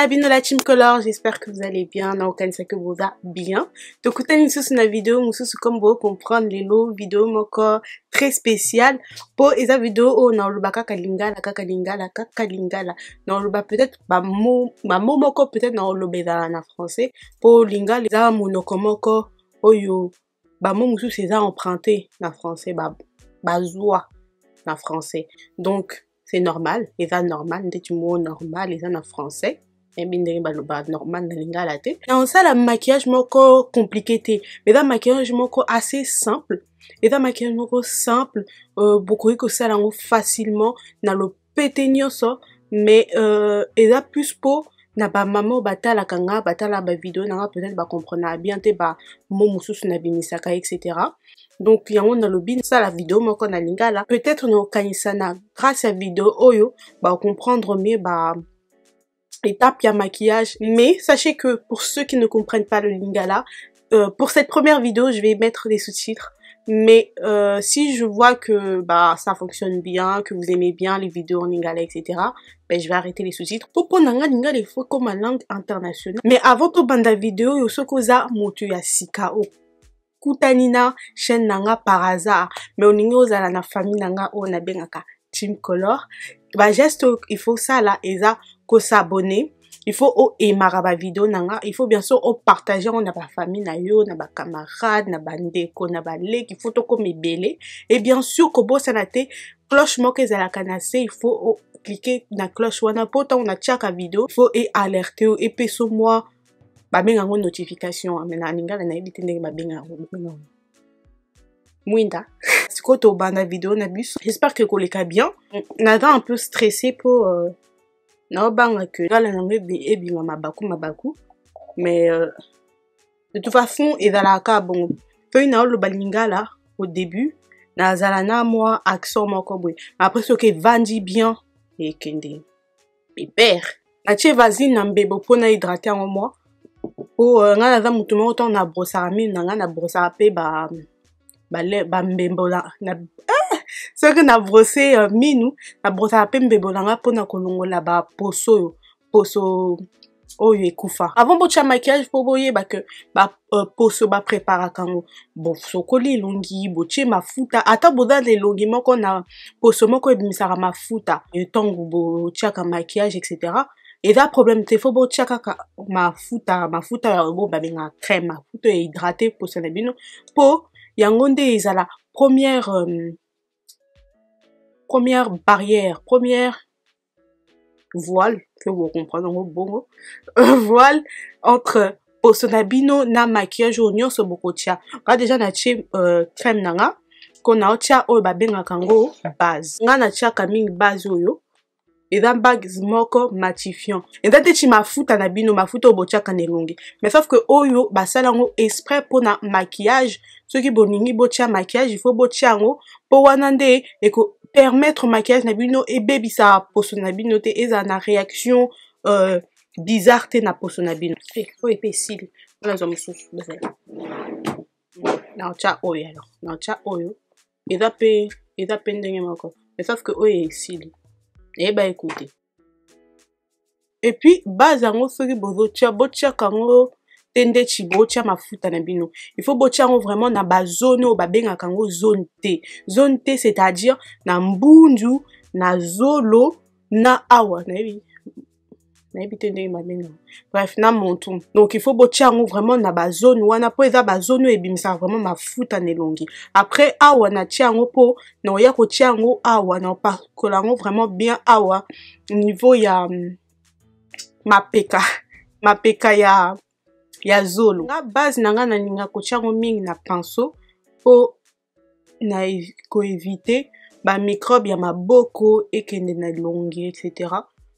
Nabino la team color, j'espère que vous allez bien, na aucun que vous va bien. Donc une sous na vidéo, comme vous comprendre les lots vidéo moko très spécial pour esa vidéo o na lubaka kalingala kakalingala na luba peut-être ba mot moko peut-être na lobeza na français pour lingala eza monoko moko oyo ba mot musu c'est emprunté na français ba zoa na français. Donc c'est normal, les a normal, des mots normal, les a en français. Et bien normal na lingala te. Dans ça la maquillage moko compliqué mais dans maquillage moko assez simple. Et dans maquillage moko simple, beaucoup que ça là facilement na le pété nyonso mais et là plus pour na ba maman batala kanga batala ba vidéo na peut-être ba comprendre bien te ba mo mususu na bimisaka etc. Donc yango na lobi ça la vidéo moko na lingala peut-être no kanisana grâce à vidéo oyo ba comprendre mieux ba étape ya maquillage. Mais sachez que pour ceux qui ne comprennent pas le lingala, pour cette première vidéo je vais mettre des sous-titres. Mais si je vois que ça fonctionne bien, que vous aimez bien les vidéos en lingala, etc., ben, je vais arrêter les sous-titres. Pour nanga lingala, il faut comme langue internationale. Mais avant tout banda vidéo, yo sokoza moto ya sika o kutanina chaîne nanga par hasard. Mais oningi ozala na famille nanga o na bengaka team color. Ba geste il faut ça là eza ko s'abonner. Il faut aimer ma vidéo nanga, il faut bien sûr partager on a ba famille na yo, na ba camarade, na ba ndeko, na ba lek, il faut to comme belé et bien sûr ko bossa na te cloche moko ezala kanase, il faut cliquer na cloche wana poto on a chaka vidéo, il faut alerter et peso moi ba benga ngo notification mais na lingala na ebite ndenge ba benga ngo mwinda siko to banda vidéo na bus. J'espère que koleka bien. Nada un peu stressé pour na banga que la langue et bien mabaku mais de toute façon et dans la cas bon feuille na le balingala au début na zalana moi accent moko boy après ce que vandi bien et kende et père na tie vas-y na mbebo pona hydrater en moi o ngana za mutu mo to na brossara mi na ngana brossara pe ba mbembo na ce que na brossé minu na brossara pe mbembo na pona kolongola ba poso oyo ekufa. Avant bocha maquillage po boye que poso ba prépara kango bon sokoli longi boche mafuta ata boda de longi moko na poso moko ebimisaka mafuta etongo bocha ka maquillage etc. Et là problème te faut bocha ka mafuta bo ba benga crème mafuta hydraté pour ça bino po yango nde ezala première barrière, première voile, que vous comprenez bon voile entre posonabino na maquillage oignon so bokotia. Ka déjà na tie crème nanga qu'on a tia o ba benga kango base. Nga na tia kaming base oyo. Et dans base moko matifiant. Et dans te mafuta na bino mafuta obotia kanelongi. Mais sauf que oyo basala ngo exprès pour na maquillage. Ceux qui boningi botia maquillage, il faut botia ngo pour wanande et que permettre maquillage na bino et baby ça poso na bino te eza na réaction bizarre te na poso na bino. Faut épicile. On a mususu bezala. Na cha oyo alors. Na cha oyo. Eza pe ndenge moko. Mais sauf que oyo est et bah écoutez. Et puis base yango soki botia kango tende chibotia mafuta na bino. Il faut botia yango vraiment na ba zone o ba benga kango zone T. Zone T c'est-à-dire na mbundu, na zolo, na awa na ebi tende ma benga. Bref na montum. Donc il faut botia yango vraiment na ba zone wana po eza ba zone ebimisa vraiment mafuta nelongi. Après awa na tia yango po na oya ko tia yango awa na pa kolango vraiment bien awa niveau ya mapeka ya zolo. Na base nanga na ninga ko tia yango mingi na pinceau po na ko éviter ba microbe ya maboko ekende na longi etc.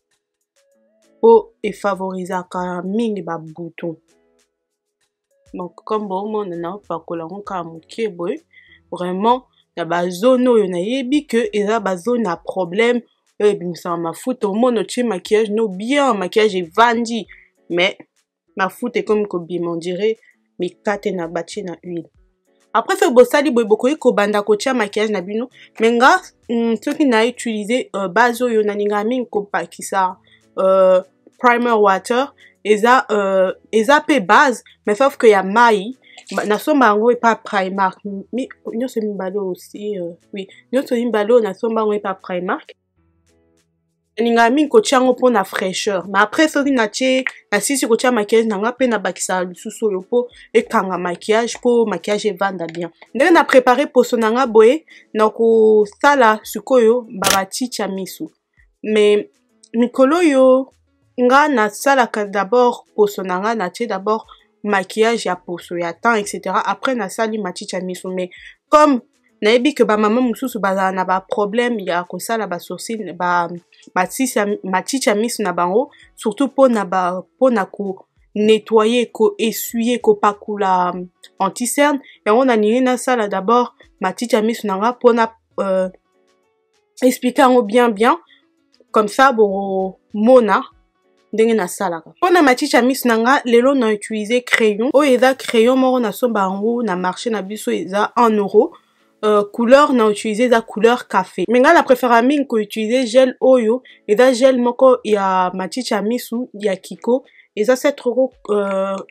Pour favoriser quand mingi ba bouton. Donc comme bon on na pas kolango ka mokie boy vraiment na ba zone oyo na yebi que eza ba zone à problème ebimisa mafuta au moins notre maquillage no bien maquillage est vandi mais mafuta est comme bien on dirait mais kate na bati na huile. Après fait bosali boy bokoyi ko banda ko tia maquillage na bino mais nga ceux qui na utiliser base oyo na ninga mingi ko pakisa primer water eza pe base mais sauf que ya mai nasomba yango epa Primark nyonso mibale aussi oui nyonso mibale nasomba yango epa Primark ninga mingi kotia yango mpona fraîcheur mais après soki nasisi kotia maquillage nanga mpe nabakisa lisusu oyo mpo ekanga maquillage mpo maquillage evanda bien ndenge na prépare poso nanga boye na kosala sikoyo bamatiti ya miso mais mikolo oyo nga nasalaka d'abord poso nanga natie d'abord maquillage ya poso ya temps etc après nasali matiti ya miso mais comme nayebi ke bamama mosusu bazala na baproblème ya kosala basourcil matiti ya miso na bango surtout mpona konettoyer koessuyer kopakula anti-cerne yango naningi nasala d'abord matiti ya miso nanga mpona expliquer yango bien comme ça bomona ndenge nasalaka mpona matiti ya miso nanga lelo na utiliser crayon oyo eza crayon moko nasomba yango na marché na biso eza 1 euro couleur na utiliser eza couleur café mais nga na préfère mingi ko utiliser gel oyo eza gel moko ya matiti ya miso ya Kiko eza 7,95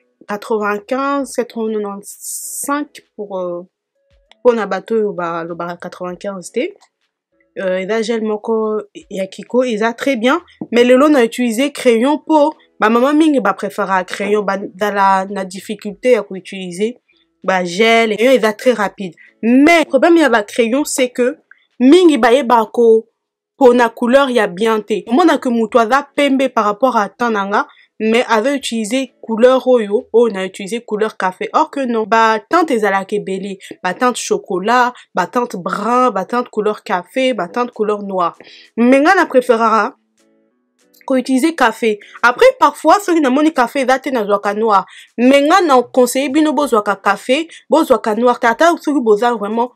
7,95 pour na bato oyo balobaka 95 te eza gel moko ya Kiko eza très bien mais lelo na utiliser crayon po bamama mingi bapréférera crayon bazala na difficulté ya koutiliser gel et eza très rapide mais problème ya ba crayon c'est que mingi bayeba pona couleur ya bien te omona que mutu aza pembe par rapport à tananga mais avait utilisé couleur oyo on a utilisé couleur café or que non teinte ezalaka ebele teinte chocolat teinte brun teinte couleur café teinte couleur noire mais nga na préférera utiliser café après parfois soki namoni café eza te nazwaka noir mais nga na conseiller bino bozwaka café bozwaka noir tata soki boza vraiment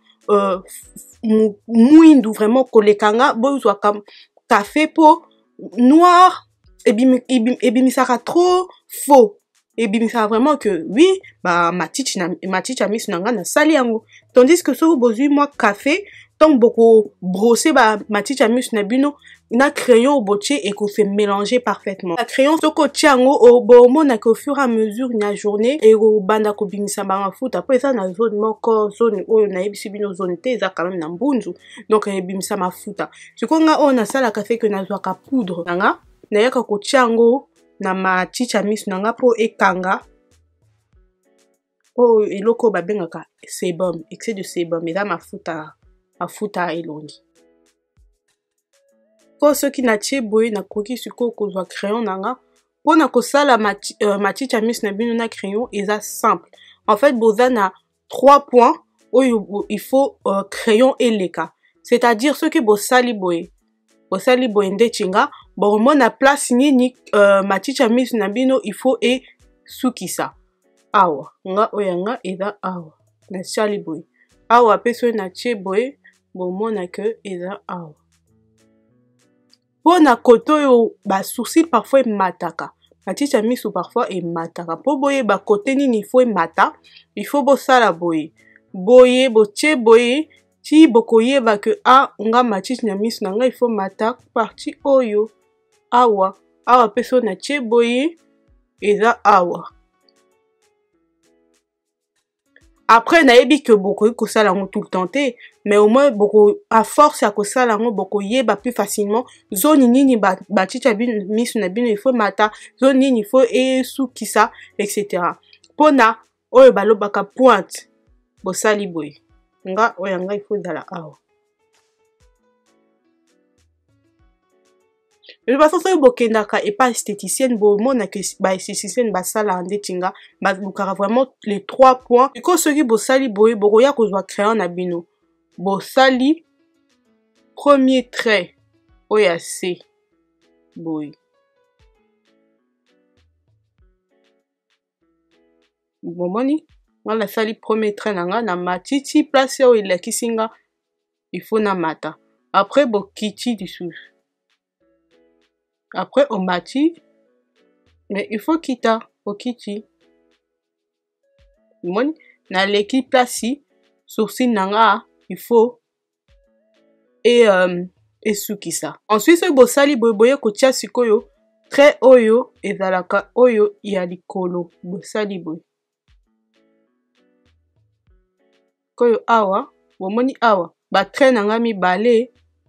mwindu vraiment kolekanga bozwaka café po noir ebimisaka trop faux ebimisaka vraiment que oui matiti ya miso nanga nasali yango tandis que soki bozwi mwa café donc boko brosser matiti ya miso na bino na crayon botie et que se mélanger parfaitement la crayon soko tiango bomona que au fur et à mesure na journée et banda ko bimisa ba mafuta après ça na zone moko zone oyo na yebisi bino zone te za quand même na mbunzu donc bimisa mafuta sikonga on a ça la café que na zwaka poudre nanga na yaka ko tiango na matiti ya miso nanga po ekanga eloko babengaka sebum excès de sebum eza mafuta elongi po soki natie boye nakoki sikoyo kozwa crayon nanga mpona kosala matiti ya miso na bino na crayon eza simple en fait boza na 3 points oyo il faut crayon eleka c'est-à-dire soki bosali boye ndeti nga bomona place nini matiti ya miso na bino il faut esukisa awa nga oyo nga eza awa nasali boye awa pe soki natie boye bomona que eza awa pona koto oyo basourcil parfois emataka matiti ya miso parfois emataka mpo boyeba kote nini il faut emata il faut bosala boye botie boye ti bokoyeba que nga matiti ya miso na nga il faut mata parti oyo awa pe so natie boye eza awa après nayebi que bokoki kosala yango tout le temps te mais au moins à force ya kosala yango bokoyeba plus facilement zone nini matiti ya miso na bino il faut mata zone nini il faut esukisa etc mpona oyo balobaka pointe bosali boye nga oyo nga il faut ezala awa de toute façon soki bokendaka epa esthéticienne bomona ke baesthéticienne basala ndeti nga balukaka vraiment les 3 points iko soki bosali boye bokoya kozwa crayon na bino bosali premier trait oyo ya C boye bomoni nga nasali premier trait nanga na matiti place oyo elakisi nga il faut na mata après bokiti lisusu après on mati mais il faut kita okiti moni na leki place sourcil nanga il faut esukisa ensuite soki bosali boye kotia sikoyo trait oyo ezalaka oyo ya likolo bosali boye koyo awa bomoni awa ba trait nanga mibale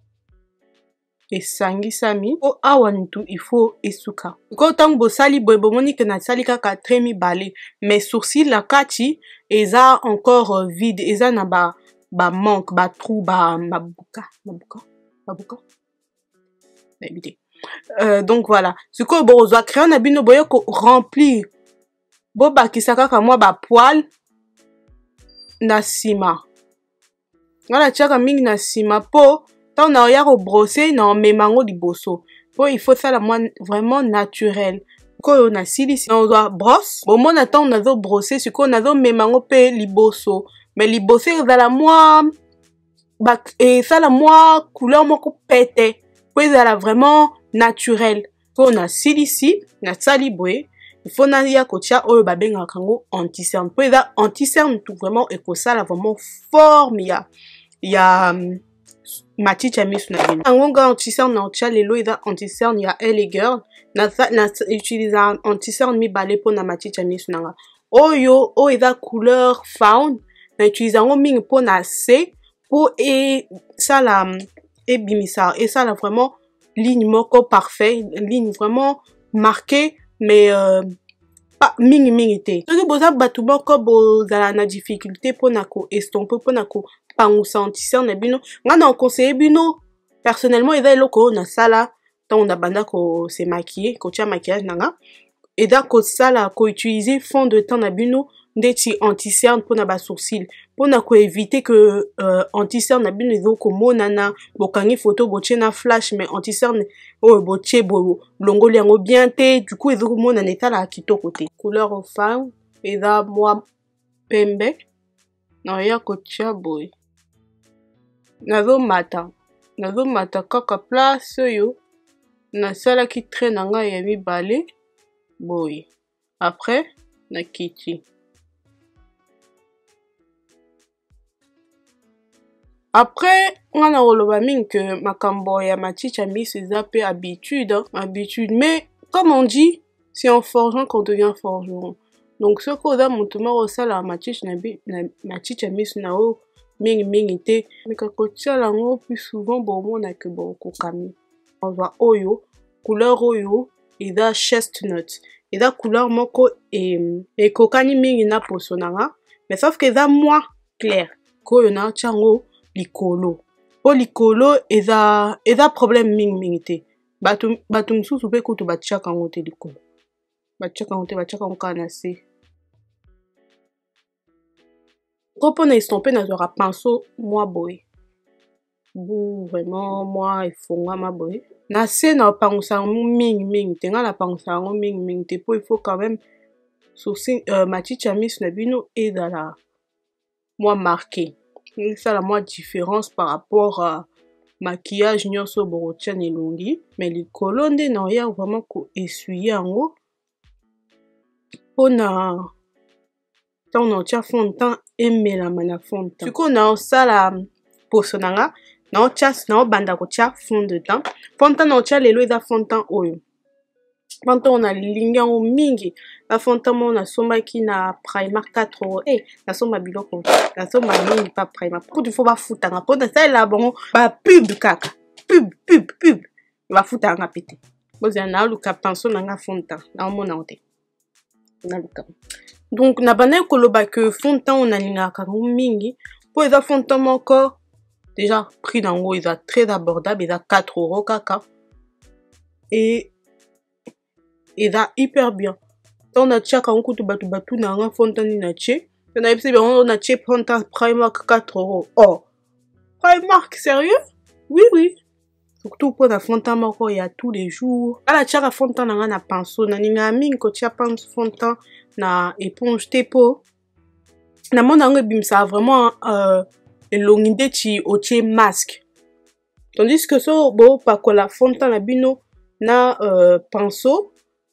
esangisami po awa nitu il faut esuka ko tango bosali boye bomoni ke nasali kaka trait mibale mais sourcil na kati eza encore vide eza na ba manque ba trou ba mabuka éviter. Donc voilà sikoyo bozwa crayon na bino boye ko remplir bobakisa kaka mwa ba poil na sima ngala tiaka mingi na sima po tant na oya ko brosser na omemango liboso po il faut sala mwa vraiment naturel koyo na silisi na ozwa brosse bomona tant nazo brosser sikoyo nazo memango pe liboso mais liboso ezala mwa esala mwa couleur moko pete po ezala vraiment naturel po na silisi na sali boye il faut na ya kotia oyo babengaka yango anti-cerne po eza anti-cerne tout vraiment ekosala vraiment forme ya matiti ya miso na bino yango nga anti-cerne na otia lelo eza anti-cerne ya LA Girl na utiliza anti-cerne mibale po na matiti ya miso nanga oyo eza couleur faune na utiliza yango mingi po na se po esala ebimisa esala vraiment ligne moko parfait ligne vraiment marquée mais pas mingi te soki boza bato moko bozala na difficulté mpona ko estomper mpona ko pangusa anti-cerne na bino nga na conseiller bino personnellement eza eloko oyo nasala ntango na banda ko se maquiller kotia maquillage nanga eza kosala ko utiliser fond de teint na bino ndeti anti-cerne mpona ba sourcil mpona ko éviter que anti-cerne na bino ezokomonana bokangi photo botie na flash mais anti-cerne oyo botie bolongoli yango bien te du coup ezokomonana etalaka kitoko te couleur femme eza mwa pembe naoya kotia boye nazomata kaka place oyo nasalaki trait na ngai ya mibale boye après nakiti après nga na koloba mingi ke makambo ya matiti ya miso eza pe habitude mais comme on dit c'est en forgeant qu'on devient forgeron donc soki oza moto moko osala matiti ya miso na oyo mingi te meka kotiala yango plus souvent bomonake bokokami ozwa oyo couleur oyo eza chestnut eza couleur moko ekokani mingi na poso nanga mais sauf que eza mwa clair koyo naotia yango likolo po likolo eza problème mingi te bato mosusu mpe kutu batiaka yango te likolo batiaka yango kaka na se ko mpona estompe nazwaka pinceau mwa boye bu vraiment mwa efongwama boye na se na opangusa yango mingi te nga napangusa yango mingi te po il faut quand même sourcil matiti ya miso na bino ezala mwa marqué esala mwa différence par rapport à maquillage nyonso bokotia na elongi mais likolo nde naoya vraiment ko essuyer yango mpona ntango naotia fond de teint emelama na fond de teint sikoyo naosala poso nanga naobanda kotia fond de teint naotia lelo eza fond de teint oyo fond de teint oyo nalingi yango mingi na fond de teint moko nasombaki na Primark 4 € nasomba biloko nasomba mingi pa Primark kutu fo bafutanga mpo nasalela bango bapub kaka pub bafutanga pe te bozala naoluka pinceau nanga fond de teint naomona ngo te naluka donc nabandaki koloba ke fond de teint oyo nalingaka yango mingi po eza fond de teint moko déjà prix nango eza très abordable eza 4 € kaka et eza hyper bien ntango natiaka yango kutu bato batuna yanga fond de teint nini natie pe nayebisi bango natie fond de teint Primark 4 € oh Primark sérieux oui surtout mpona fond de teint moko ya tous les jours ala tiaka fond de teint nanga na pinceau naningaka mingi kotia fond de teint na éponge te po namona yango ebimisaka vraiment elongi ndeti otie masque tandis que so bopakola fond de teint na bino na pinceau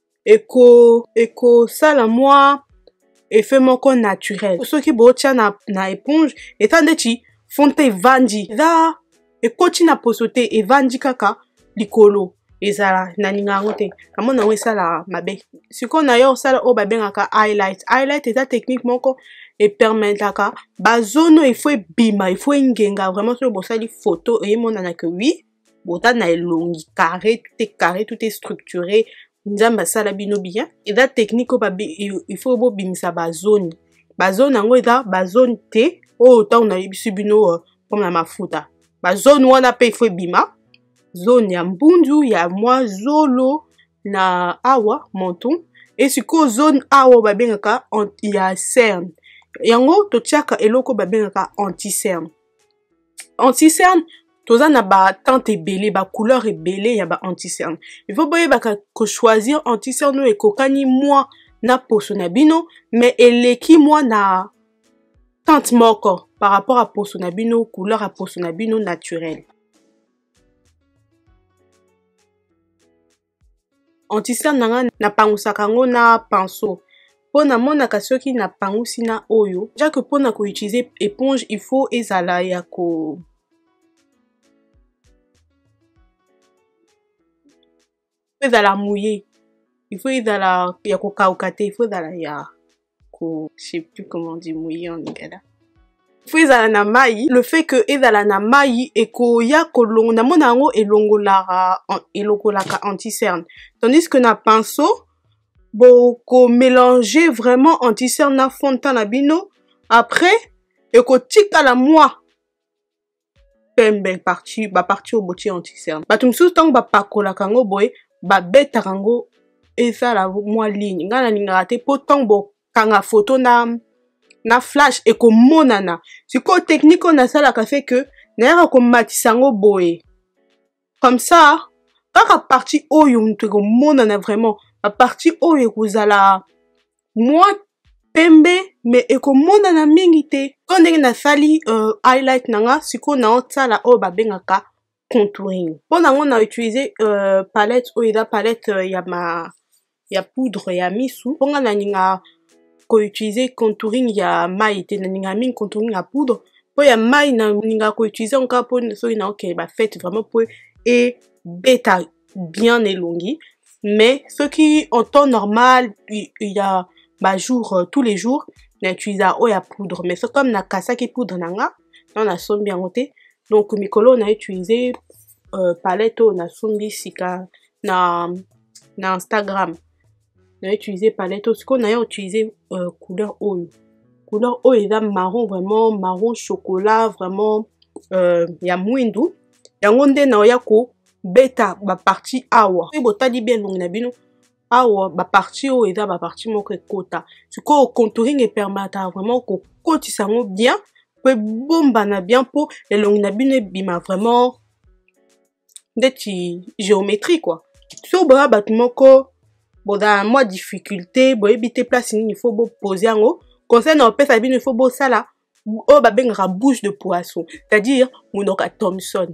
ekosala mwa effet moko naturel soki botia na éponge eta ndeti fond de teint evandi eza ekoti na poso te evandi kaka likolo ezala na ninga yango te namona yango esala mabe sikoyo na yo osala oyo babengaka highlight eza technique moko epermetaka bazone oyo ifo ebima ifo engenga vraiment soki bosali photo eyemonanaka wi bota na elongi carré tout est structuré nzambe asala bino bien eza technique oyo ifo bobimisa bazone yango eza bazone te oyo ntango nayebisi bino mpona mafuta bazone wana mpe ifo ebima zone ya mbundu ya mwa zolo na awa menton et sikoyo zone awa babengaka ya cerne yango totiaka eloko babengaka anti-cerne toza na batante ebele bacouleur ebele ya ba-anti-cerne il faut boyebaka kochoisir anti-cerne oyo ekokani mwa na poso na bino mais eleki mwa na tante moko par rapport à poso na bino couleur ya poso na bino naturel anti-cerne nanga napangusaka yango na pinceau po namonaka soki napangusi na oyo déjà que mpona koutiliser éponge il faut ezala ya ezala mouillé il faut ezala ya kokauka te il faut ezala ya je sais plus comment dire mouillé en lingala il faut ezala na mai le fait que ezala na mai ekoya kolongo namona yango elongolaka anti-cerne tandis que na pinceau boko mélanger vraiment anti-cerne na fond de teint na bino après ekotikala mwa pembe partie au botti anti-cerne bato mosusu ntango bapakolaka yango boye babetaka yango ezala mwa ligne ngai nalingaka te mpo ntango bokanga foto na flash ekomonana sikoyo technique oyo nasalaka fait que nayaka komatisa yango boye comme ça kaka partie oyo moto ekomonana vraiment bapartie oyo ekozala mwa pembe mais ekomonana mingi te to ndenge nasali highlight nanga sikoyo naotala oyo babengaka contouring mpo nango na utiliser palette oyo eza palette ya poudre ya misu mpo nga naninga koutiliser contouring ya mai te naninga mingi contouring ya poudre mpo ya mai naninga koutiliser encore mpo soki naokende bafete vraiment mpo ebeta bien elongi mais ce qui en temps normal il y a jour tous les jours na utiliser oyo ya poudre mais c'est comme na kasaki poudre nanga na nasombi yango te donc mikolo na utiliser palette oyo nasombi sika na Instagram na utiliser palette oyo sikoyo na utiliser couleur oyo eza marron vraiment marron chocolat vraiment ya mwindu yango nde na oya ko beta bapartie awa oyo botali bien longi na bino awa bapartie oyo eza bapartie moko ekota sikoyo contouring epermetaka vraiment kokotisa yango bien po ebombana bien mpo elongi na bino ebima vraiment ndeti géométrie quoi so boya bato moko boza mwa difficulté boyebi te place nini il faut boposer yango conseil na opesa bino il faut bosala oyo babengaka bouche de poisson c'est-à-dire monoko ya Thomson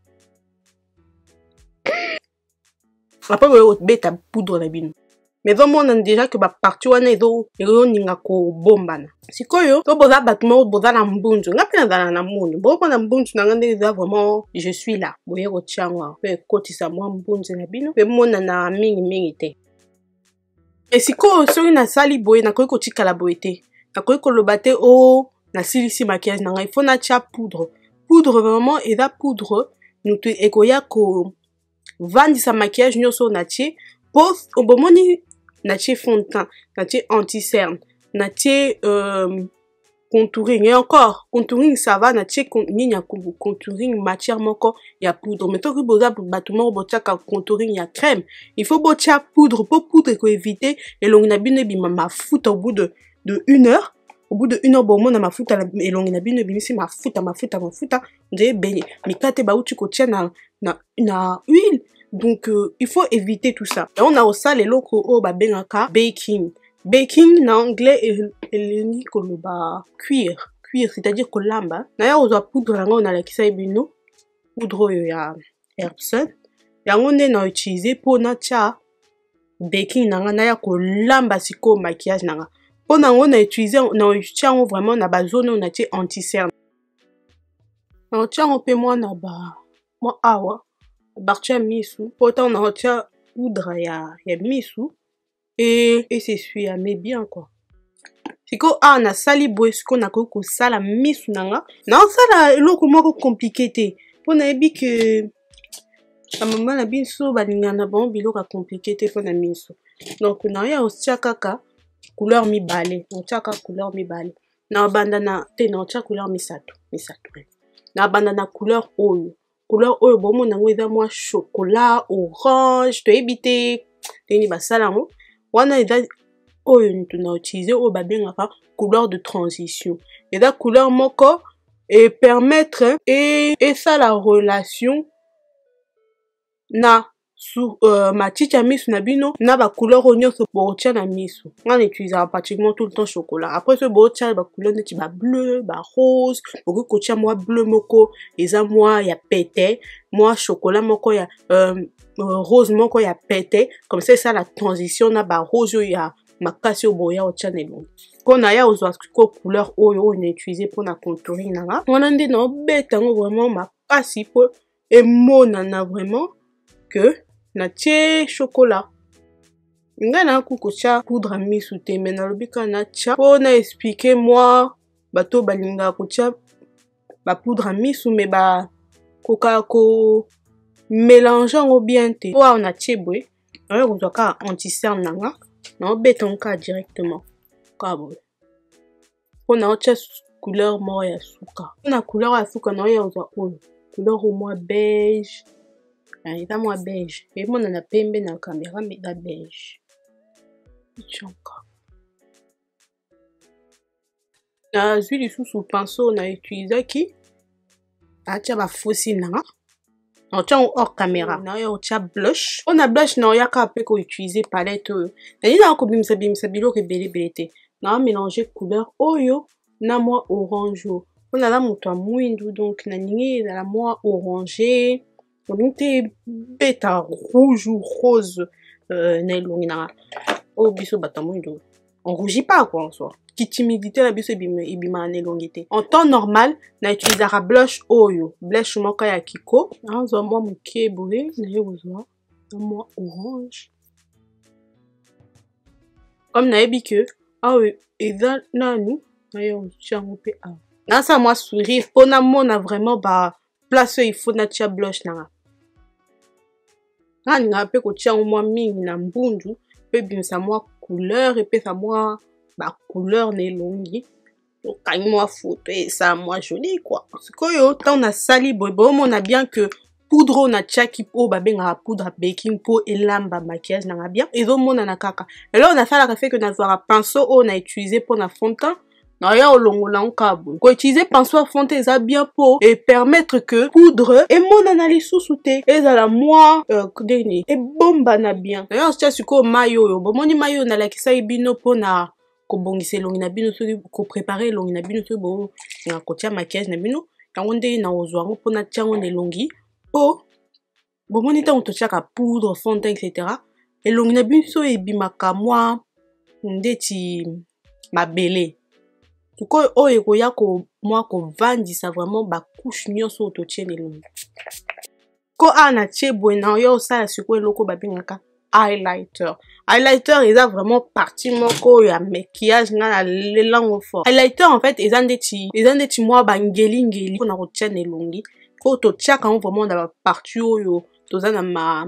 après boye beta poudre na bino mais omona déjà que bapartie wana ezoninga kobombana sikoyo to boza bato moko boza na mbunzu nga mpe nazala na mbunzu bokomona mbunzu nanga nde eza vraiment je suis là boye kotia yango mpe ekotisa mwa mbunzu na bino mpe monana mingi te e sikoyo soki nasali boye nakoki kotikala boye te nakoki koloba te o nasilisi maquillage nanga il faut natia poudre vraiment eza poudre mutu ekoya kovandisa maquillage nyonso natie po obomoni natie fond de teint natie anti-cerne natie contouring et encore contouring ça va natie nini ya contouring matière moko ya poudre mais toki boza bato moko botiaka contouring ya crème il faut botia poudre po poudre ekoevite elongi na bino ebima mafuta au bout de 1 heure au bout de 1 heure bomona mafuta elongi na bino ebimisi mafuta nde benye mikate bauti kotia na huile donc il faut éviter tout ça et on a aussi eloko oyo babengaka baking na anglais elingi koloba cuire c'est-à-dire kolamba naya kozwa poudre yango nalakisa bino poudre oyo ya Epsom yango nde na utiliser mpo natia baking nanga naya kolamba sikoyo maquillage nanga mpo nango na utiliser na yango vraiment na bazone oyo natie anti-cerne na otia yango mpe mwa na mwa awa Bartia misu. Pourtant, on a tia poudre ya misu. Et s'essuie mais bien quoi. C'est que on a sali boy ce qu'on a ko sala misu nanga. Non ça eloko moko compliqué te. On a dit que la maman na biso balinga na bon biloko compliqué te pour na misu. Donc on a ya aussi kaka couleur mibale. On tia couleur mibale. Na bandana te na tia couleur misato. Na bandana couleur oyo. Couleur oyo bomo nango eza moi chocolat, orange, to ebité. Teni basala mo. Wana eza oyo tuna utiliser o babengaka couleur de transition. Eza couleur moko et permettre et ça la relation na sur matiti misu na bino na ba couleur onyo so botia na misu. On utilise pratiquement tout le temps chocolat. Après ce botia ba couleur neti ba bleu, ba rose, beaucoup kotia moi bleu moko eza moi ya pété, moi chocolat moko ya rose moko ya pété. Comme ça la transition na ba rose ya makasi oboya otia na elongi. Kona ya ozwa ko couleur oyo on utilise pour na contouring nanga. On ande na betango vraiment makasi po emonana vraiment que na tie chocolat. Nga na kukocha poudre misu te mais na lobika na tia po na expliquer moi bato balinga kocha ba poudre misu mais ba koka ko mélanger ngo bien te. Po on a tie boy. Alors on doit ka anti-cerne nanga. Na beton ka directement. Ka boy. On a autre couleur moi ya suka. On a couleur ya suka na ya ozwa oyo. Couleur au moins beige. Il est moi beige. Et moi, on a pembe dans la caméra, mais il est beige. La huile sous pinceau, on a utilisé qui? Ah, tu as fossile, non? On tient hors caméra. On a blush. On a blush, non, il y a qu'à peu qu'on utilise palette. Il y a encore bim sabilo que belé. On a mélangé couleur oyo, na moi orange. On a là mon toit mouindou, donc na nini la moi orangé. On te bêta rouge ou rose oh biso batamundo on rougit pas quoi en soi qui timidité la biso ibima nelongité en temps normal na utilisera blush oyo blush moko ya kiko na zo moi mukie boye na yozwa moi orange comme na yebi que ah oui eza nanu na yo chango pe ah na ça moi sourire pona mona vraiment ba place il faut na tia blush na ah na pe ko tia moi mingi na mbundu pe bimisa moi couleur et pe ça moi ba couleur nelongi donc quand moi photo et ça moi joli quoi parce que yo tant on a sali bobo on a bien que poudre on a tia ki po ba benga poudre baking po et lamba maquillage na bien et zo mona na kaka et là on a fait la fait que na voir pinceau on a utilisé pour na fond de teint. Non, ya olongola nkabo. Ko utiliser pinceau à fond eza bien pour et permettre que poudre et mon analyse sous-souté et à la moi deni et bomba na bien. D'ailleurs, c'est suko mayo. Bon moni mayo na la kisa ibino po na ko bongise longi na bino so ko préparer longi na bino so bo na ko tia maquillage na bino. Yango nde na ozwango po na tia ngone longi po bon moni ta on to tia ka poudre fond de teint etc. Et longi na bino so ebimaka moi ndeti mabele. Tuko oyo koya ko moi ko vandisa vraiment ba couche nyonso to tiene longi. Ko ana tie buena yo ça suko eloko ba bingaka highlighter. Highlighter eza vraiment partie moko ya maquillage na lelango fort. Highlighter en fait eza ndeti moi ba ngeli ko na ko tiene longi. Ko to tia quand vraiment dans la partie oyo toza na ma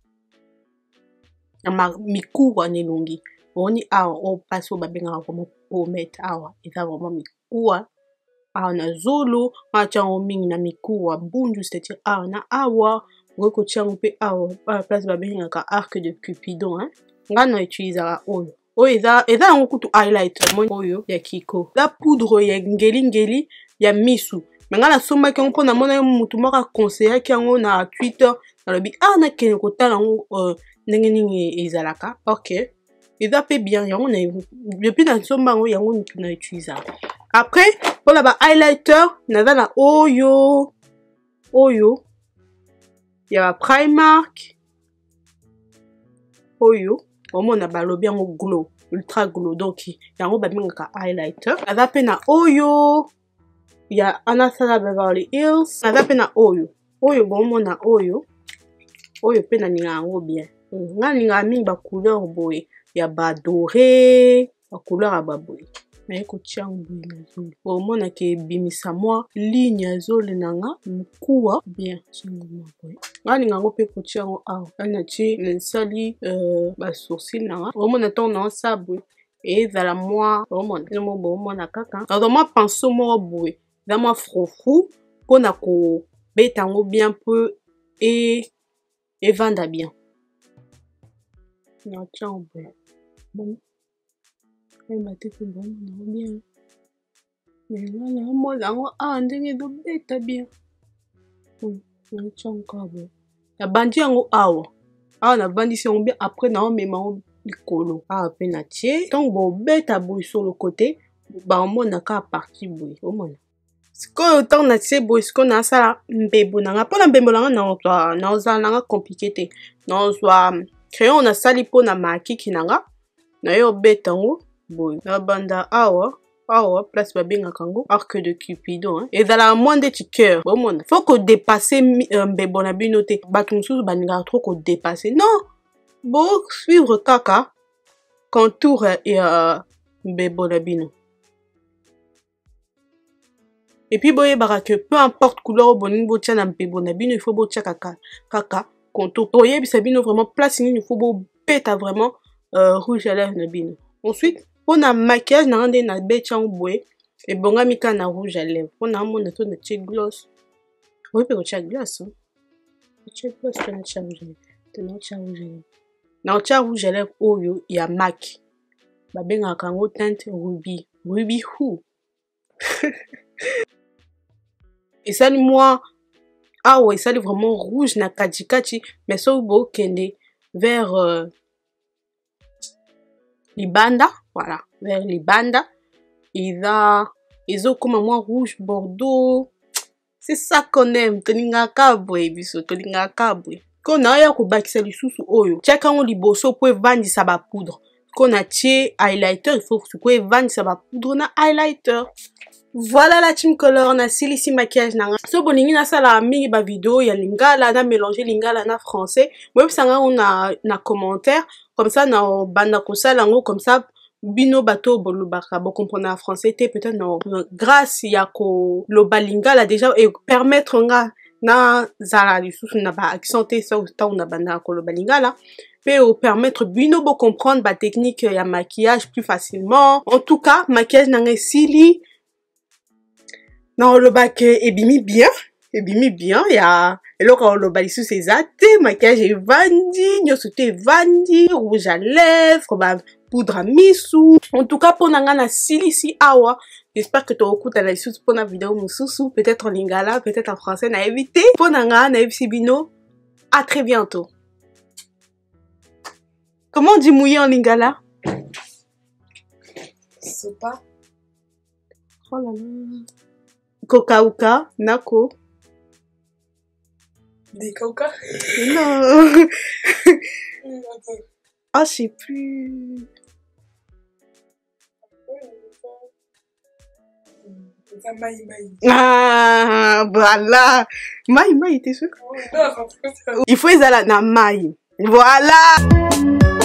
miku wa nelongi. Oni awa o passe au babengaka vraiment pomette awa eza vraiment mikuwa awa na zolo acha mingi na mikuwa bundu c'est-à-dire awa na awa ngoko tiango pe awa à la place babengaka arc de cupidon hein ngana utilisera oyo eza yango kutu highlighter oyo ya kiko la poudre ya ngeli ya misu ngana soma ki on na mona mutu moko conseiller ki yango na Twitter na lobi na kene ko tala ngo ndenge nini ezalaka OK. Il va pas bien, depuis dans ce moment, il y a un qui n'a utilisé. Après, pour la highlighter, on a la Oyo. Il y a la Primark. Oyo. Au moins, on a le bien glow, ultra glow. Donc, il y a un highlighter. On a peine à Oyo. Il y a Anastasia Beverly Hills. On a peine à Oyo. Bon, on a Oyo. oyo pe na ninga yango bien nga ninga mingi ba couleur boye ya ba doré ba couleur ya ba boye naye kotia yango boye na zolo omona ke ebimisa mwa ligne ya zolo nanga mokuwa bien boye nga ninga yango pe kotia yango awa ana tie nasali ba sourcil nanga omona ntongo na osala boye ezala mwa omona kaka naza mwa pinceau moko boye eza mwa frofru mpona kobeta yango bien mpo evanda bien natia yango boye bon ebate pe bomona yango bien mais nga naomona yango awa ndenge ezobeta bien natia yango kaka boye nabandi yango awa nabandisi yango bien après naomema yango likolo awa pe natie ntango bobeta boye sur le côté baomona kaka partie boye omona sikoyo ntango natie boye sikoyo nasala mbebo nanga mpona mbebo nanga naozala nanga compliqué te nazwa crayon nasali mpona makiki nanga naye obeta yango boye nabanda awa place babengaka yango arc de cupidon ezalaka mwa ndeti cœur bomona faut kodepase mbebo na bino te bato mosusu balingaka trop kodepase non bosuivre kaka contour ya mbebo na bino epuis boyebaka ke peu importe couleur oyo bolingi botia na mbebo na bino il faut botia kaka contour oyebisa bino vraiment place nini il faut bobeta vraiment rouge à lèvres na bino ensuite mpona maquillage nanga nde nabeti yango boye ebongami kaka na rouge à lèvres mpona amona to natie gloss oyi mpe kotia glace naotia rouge à lèvres oyo ya MAC babengaka yango teinte ruby who esali mwa awa esali vraiment rouge na katikati mais soki bokende vers libanda voilà vers libanda ezokoma mwa rouge bordeaux c'est ça qu'on aime tolingaka boye biso tolingaka boye ko naoya kobakisa lisusu oyo tiaka yango liboso po evandisa bapoudre ko natie highlighter il faut sikoyo evandisa bapoudre na highlighter. Voilà la team color na silisi maquillage nanga so bolingi nasala mingi ba vidéo ya lingala na mélanger lingala na français websanga na commentaire comme ça na banda kosala ngo comme ça bino bato bolobaka bo comprendre en français te peut-être non grâce ya ko loba lingala déjà et permettre nga na zala lisusu na ba accent te so temps na banda ko loba lingala peut permettre bino bo comprendre ba technique ya maquillage plus facilement. En tout cas maquillage nanga sili non le bac ebimi bien ya eloko oloba lisusu eza te maquillage evandi nyonso te evandi rouge à lèvres ba poudre à misu en tout cas mpona nga na silisi awa j'espère que tokokutana lisusu mpona vidéo mosusu peut-être en lingala peut-être en français na évité mpona nga nayebisi bino à très bientôt. Comment on dit mouiller en lingala? Sopa. Oh là là. Kokauka, nako. Des kauka? Non. Ah, je sais plus. Ah, voilà. Maï, t'es sûr? Il faut les aller na maï. Voilà.